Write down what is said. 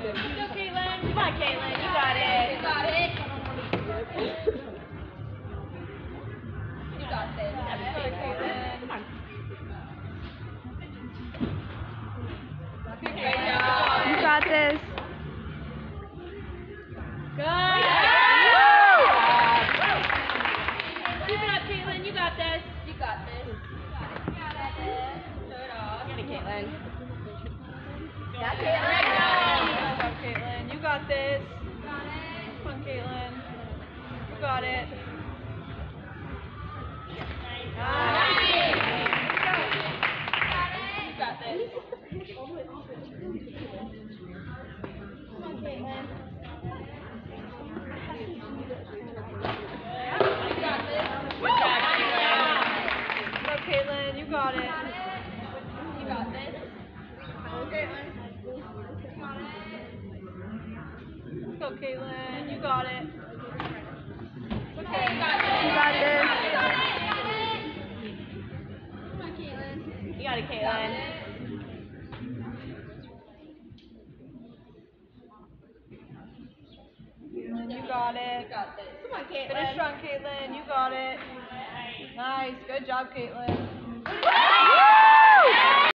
Caitlin. Come on, Caitlin. You got it. You got it. You got this. Caitlin. Come on. Great job. You got this. Good. Keep it up, Caitlin. You got this. You got this. You got it. Throw it off. Get it, Caitlin. Got Great it. job, Caitlin. You got this. Got it. Come on, Caitlin. You got it. Nice. You got this. Come on, Caitlin. You got this. Good job, Caitlin. Go, Caitlin. You got it. You got this. Go, Caitlin. You got it. Okay, you got this. You got this. Come on, Caitlin. You got it, Caitlin. You got it. You got this. Come on, Caitlin. Finish strong, Caitlin. You got it. Nice. Good job, Caitlin.